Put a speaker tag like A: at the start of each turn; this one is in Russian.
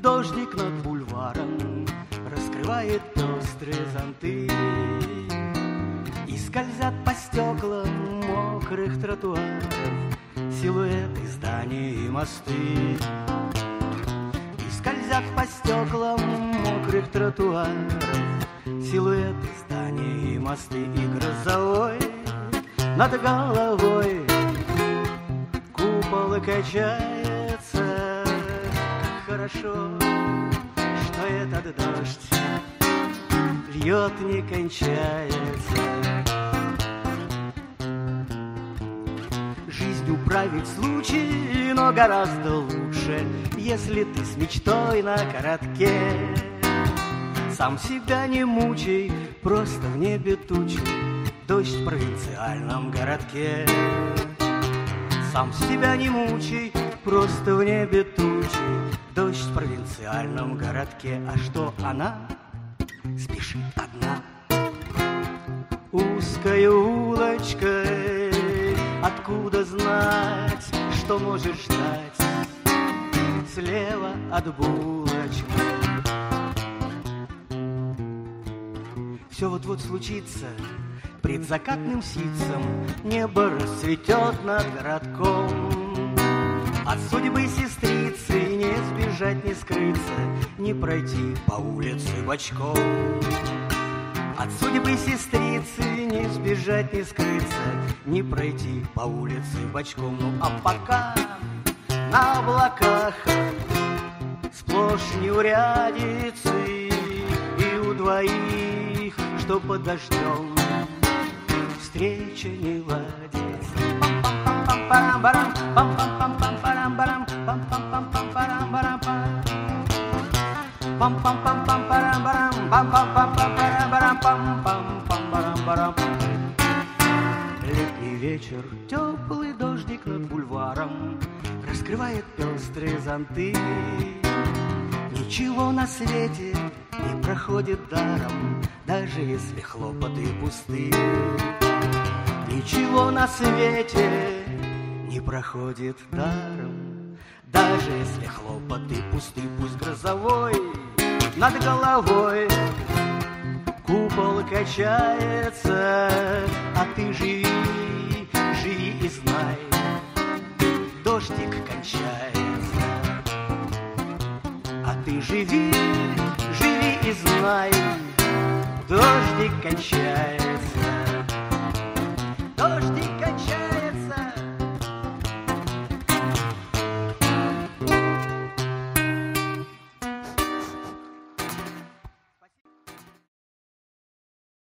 A: Дождик над бульваром раскрывает пестрые зонты, и скользят по стеклам мокрых тротуаров силуэты зданий и мосты. И скользят по стеклам мокрых тротуаров силуэты зданий и мосты. И грозовой над головой купол качается. Как хорошо, что этот дождь льет, не кончается. Жизнь управить случай, но гораздо лучше, если ты с мечтой на коротке. Сам себя не мучай, просто в небе тучи, дождь в провинциальном городке. Сам себя не мучай, просто в небе тучи, дождь в провинциальном городке. А что она спешит одна узкой улочкой? Откуда знать, что можешь ждать слева от булочки? Все вот-вот случится, предзакатным ситцем небо расцветет над городком. От судьбы сестрицы не сбежать, не скрыться, не пройти по улице бочком. От судьбы сестрицы не сбежать, не скрыться, не пройти по улице бочком. Ну а пока на облаках сплошь неурядицы, и у двоих, что под дождем, встреча не ладится. Летний вечер, теплый дождик над бульваром раскрывает пестрые зонты. Ничего на свете не проходит даром, даже если хлопоты пусты. Ничего на свете не проходит даром, даже если хлопоты пусты. Пусть грозовой над головой купол качается, а ты живи, живи и знай, дождик кончается. А ты живи, живи и знай, дождик кончается.